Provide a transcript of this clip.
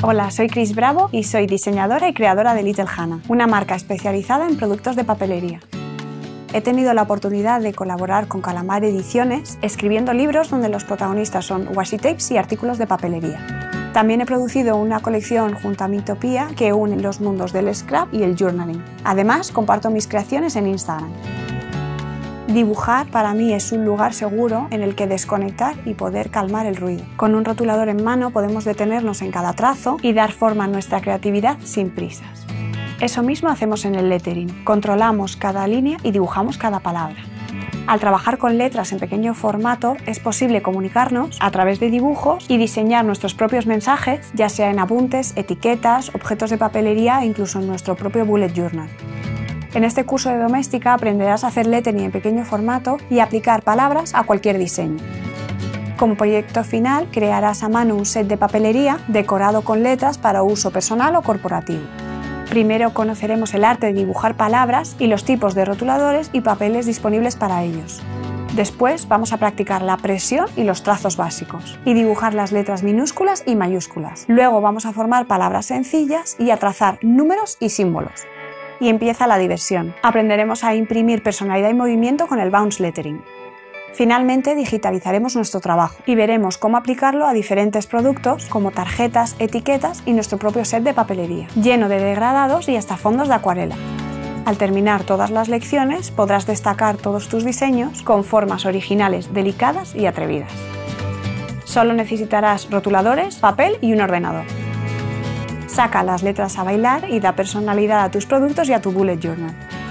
Hola, soy Chris Bravo y soy diseñadora y creadora de Little Hannah, una marca especializada en productos de papelería. He tenido la oportunidad de colaborar con Calamar Ediciones, escribiendo libros donde los protagonistas son washi tapes y artículos de papelería. También he producido una colección junto a Mitopía que une los mundos del scrap y el journaling. Además, comparto mis creaciones en Instagram. Dibujar para mí es un lugar seguro en el que desconectar y poder calmar el ruido. Con un rotulador en mano podemos detenernos en cada trazo y dar forma a nuestra creatividad sin prisas. Eso mismo hacemos en el lettering. Controlamos cada línea y dibujamos cada palabra. Al trabajar con letras en pequeño formato es posible comunicarnos a través de dibujos y diseñar nuestros propios mensajes, ya sea en apuntes, etiquetas, objetos de papelería e incluso en nuestro propio bullet journal. En este curso de doméstica aprenderás a hacer lettering en pequeño formato y aplicar palabras a cualquier diseño. Como proyecto final, crearás a mano un set de papelería decorado con letras para uso personal o corporativo. Primero conoceremos el arte de dibujar palabras y los tipos de rotuladores y papeles disponibles para ellos. Después vamos a practicar la presión y los trazos básicos y dibujar las letras minúsculas y mayúsculas. Luego vamos a formar palabras sencillas y a trazar números y símbolos. Y empieza la diversión. Aprenderemos a imprimir personalidad y movimiento con el bounce lettering. Finalmente digitalizaremos nuestro trabajo y veremos cómo aplicarlo a diferentes productos como tarjetas, etiquetas y nuestro propio set de papelería, lleno de degradados y hasta fondos de acuarela. Al terminar todas las lecciones podrás destacar todos tus diseños con formas originales, delicadas y atrevidas. Solo necesitarás rotuladores, papel y un ordenador. Saca las letras a bailar y da personalidad a tus productos y a tu bullet journal.